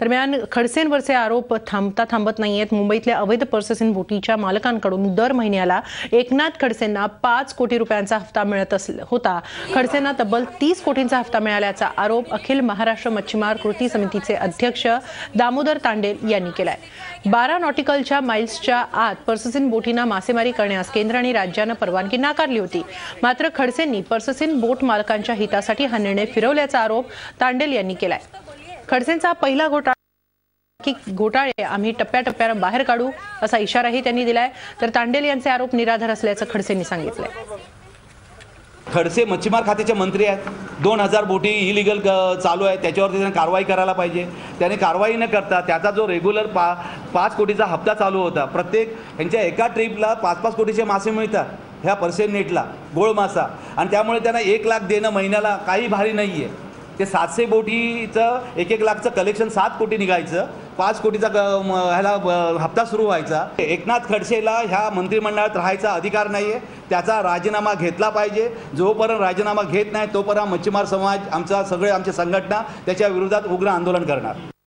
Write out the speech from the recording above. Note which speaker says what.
Speaker 1: दरम्यान खडसेंवरचे आरोप थांबत नाहीयेत। मुंबईतल्या अवैध प्रोसेसिंग बोटीच्या मालकांकडून दर महिन्याला एकनाथ खडसेंना 5 कोटी रुपयांचा हप्ता मिळत होता। खडसेंना तब्बल 30 कोटींचा हप्ता मिळाल्याचा आरोप अखिल महाराष्ट्र मच्छीमार कृती समितीचे अध्यक्ष दामोदर तांडेल यांनी केलाय। 12 नॉटिकलच्या माइल्सच्या आत प्रोसेसिंग बोटींना मासेमारी करण्यास केंद्र आणि राज्याने परवानगी नाकारली होती। मात्र खडसेंनी प्रोसेसिंग बोट मालकांच्या हितासाठी हा निर्णय फिरवल्याचा आरोप तांडेल यांनी केलाय। खडसेंचा पहिला घोटाळे आम्ही टप्प्याटप्प्याने बाहेर काढू असा इशाराही त्यांनी दिलाय। तर तांडेल यांचे आरोप निराधार असल्याचं खडसेंनी सांगितलंय।
Speaker 2: खडसे मच्छीमार खात्याचे मंत्री आहेत। 2000 बोटी इलिगल चालू आहे, त्याच्यावरती त्यांनी कारवाई करायला पाहिजे। त्याने कारवाई न करता त्याचा जो रेग्युलर 5 कोटीचा हप्ता चालू होता, प्रत्येक यांच्या एका ट्रिपला 5-5 कोटीचे मासे मिळतात ह्या पर्सेंट नेटला, गोळ मासा, आणि त्यामुळे त्यांना 1 लाख देणं महिन्याला काही भारी नाही आहे। ते 700 बोटीचं 1-1 लाखचं कलेक्शन 7 कोटी निघायचं, 5 कोटीचा ह्याला हप्ता सुरू व्हायचा। एकनाथ खडसेला ह्या मंत्रिमंडळात राहायचा अधिकार नाही आहे, त्याचा राजीनामा घेतला पाहिजे। जोपर्यंत राजीनामा घेत नाही तोपर्यंत मच्छीमार समाज, आमची संघटना त्याच्या विरोधात उग्र आंदोलन करणार।